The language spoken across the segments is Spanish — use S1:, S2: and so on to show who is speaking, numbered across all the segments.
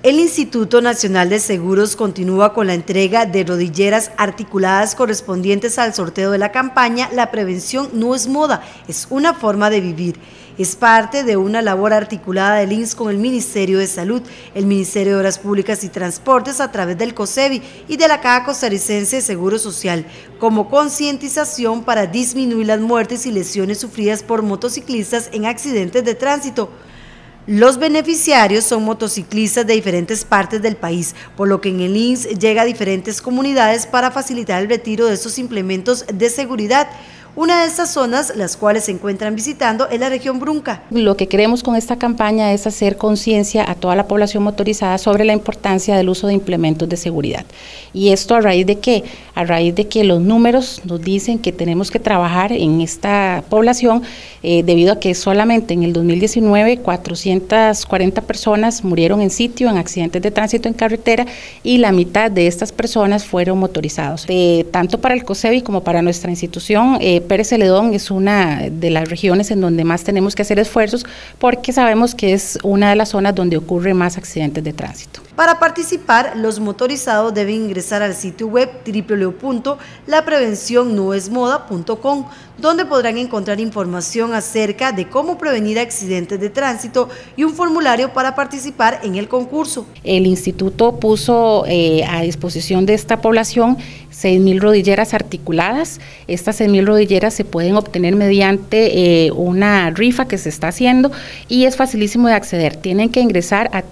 S1: El Instituto Nacional de Seguros continúa con la entrega de rodilleras articuladas correspondientes al sorteo de la campaña La prevención no es moda, es una forma de vivir. Es parte de una labor articulada del INS con el Ministerio de Salud, el Ministerio de Obras Públicas y Transportes a través del COSEBI y de la Caja Costarricense de Seguro Social, como concientización para disminuir las muertes y lesiones sufridas por motociclistas en accidentes de tránsito. Los beneficiarios son motociclistas de diferentes partes del país, por lo que en el INS llega a diferentes comunidades para facilitar el retiro de estos implementos de seguridad. Una de estas zonas, las cuales se encuentran visitando, es la región Brunca.
S2: Lo que queremos con esta campaña es hacer conciencia a toda la población motorizada sobre la importancia del uso de implementos de seguridad. ¿Y esto a raíz de qué? A raíz de que los números nos dicen que tenemos que trabajar en esta población debido a que solamente en el 2019 440 personas murieron en sitio en accidentes de tránsito en carretera y la mitad de estas personas fueron motorizados. Tanto para el COSEBI como para nuestra institución, Pérez Celedón es una de las regiones en donde más tenemos que hacer esfuerzos porque sabemos que es una de las zonas donde ocurren más accidentes de tránsito.
S1: Para participar, los motorizados deben ingresar al sitio web www.laprevencionnoesmoda.com, donde podrán encontrar información acerca de cómo prevenir accidentes de tránsito y un formulario para participar en el concurso.
S2: El instituto puso a disposición de esta población 6.000 rodilleras articuladas. Estas 6.000 rodilleras se pueden obtener mediante una rifa que se está haciendo y es facilísimo de acceder. Tienen que ingresar a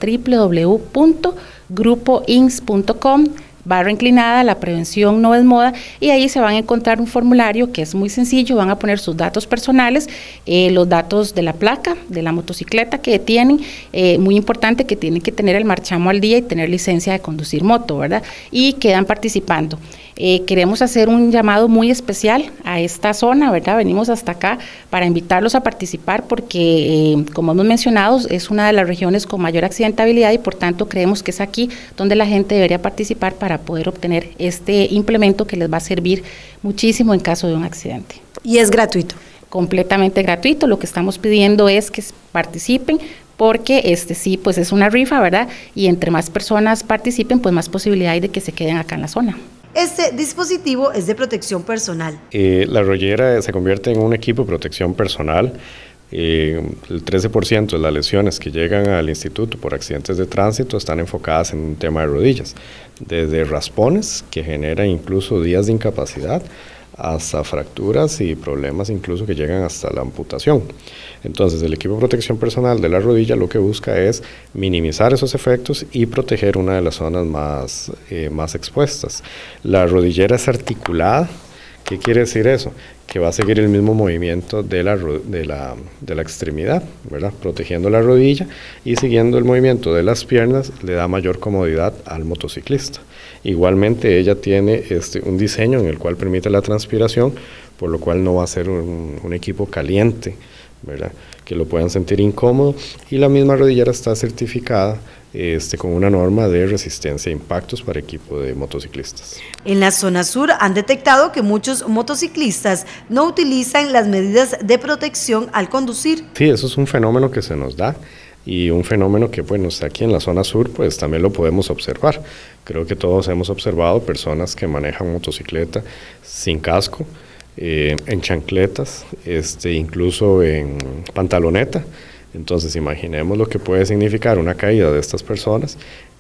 S2: www.grupoins.com/, la prevención no es moda, y ahí se van a encontrar un formulario que es muy sencillo. Van a poner sus datos personales, los datos de la placa, de la motocicleta que tienen, muy importante que tienen que tener el marchamo al día y tener licencia de conducir moto, ¿verdad? Y quedan participando. Queremos hacer un llamado muy especial a esta zona, ¿verdad? Venimos hasta acá para invitarlos a participar porque, como hemos mencionado, es una de las regiones con mayor accidentabilidad y por tanto creemos que es aquí donde la gente debería participar para poder obtener este implemento que les va a servir muchísimo en caso de un accidente.
S1: ¿Y es gratuito?
S2: Completamente gratuito. Lo que estamos pidiendo es que participen porque sí, pues es una rifa, ¿verdad? Y entre más personas participen, pues más posibilidad hay de que se queden acá en la zona.
S1: Este dispositivo es de protección personal.
S3: La rodillera se convierte en un equipo de protección personal. El 13% de las lesiones que llegan al instituto por accidentes de tránsito están enfocadas en un tema de rodillas, desde raspones que generan incluso días de incapacidad, hasta fracturas y problemas incluso que llegan hasta la amputación. Entonces el equipo de protección personal de la rodilla lo que busca es minimizar esos efectos y proteger una de las zonas más expuestas. La rodillera es articulada. ¿Qué quiere decir eso? Que va a seguir el mismo movimiento de la extremidad, ¿verdad? Protegiendo la rodilla y siguiendo el movimiento de las piernas le da mayor comodidad al motociclista. Igualmente ella tiene un diseño en el cual permite la transpiración, por lo cual no va a ser un equipo caliente, ¿verdad? Que lo puedan sentir incómodo, y la misma rodillera está certificada con una norma de resistencia a impactos para equipo de motociclistas.
S1: En la zona sur han detectado que muchos motociclistas no utilizan las medidas de protección al conducir.
S3: Sí, eso es un fenómeno que se nos da y un fenómeno que, bueno, aquí en la zona sur pues también lo podemos observar. Creo que todos hemos observado personas que manejan motocicleta sin casco, en chancletas, incluso en pantaloneta. Entonces imaginemos lo que puede significar una caída de estas personas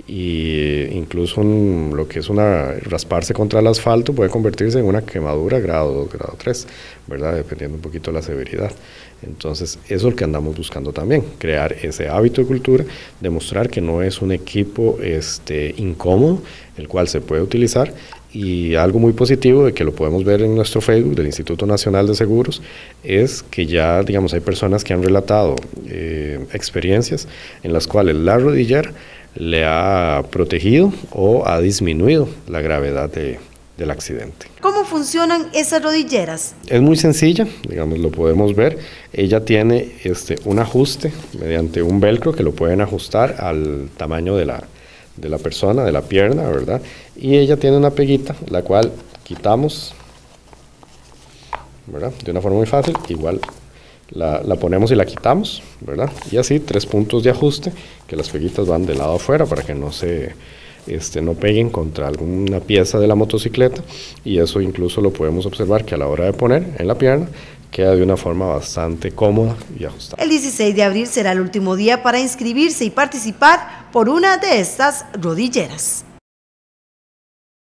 S3: y incluso lo que es rasparse contra el asfalto puede convertirse en una quemadura grado 2, grado 3, ¿verdad? Dependiendo un poquito de la severidad. Entonces eso es lo que andamos buscando también, crear ese hábito de cultura, demostrar que no es un equipo incómodo, el cual se puede utilizar. Y algo muy positivo de que lo podemos ver en nuestro Facebook del Instituto Nacional de Seguros es que ya, digamos, hay personas que han relatado experiencias en las cuales la rodillera le ha protegido o ha disminuido la gravedad del accidente.
S1: ¿Cómo funcionan esas rodilleras?
S3: Es muy sencilla, digamos, lo podemos ver. Ella tiene un ajuste mediante un velcro que lo pueden ajustar al tamaño de la persona, de la pierna, ¿verdad? Y ella tiene una peguita, la cual quitamos, ¿verdad? De una forma muy fácil, igual la ponemos y la quitamos, ¿verdad? Y así 3 puntos de ajuste, que las peguitas van del lado afuera para que no se no peguen contra alguna pieza de la motocicleta, y eso incluso lo podemos observar que a la hora de poner en la pierna queda de una forma bastante cómoda y ajustada.
S1: El 16 de abril será el último día para inscribirse y participar por una de estas rodilleras.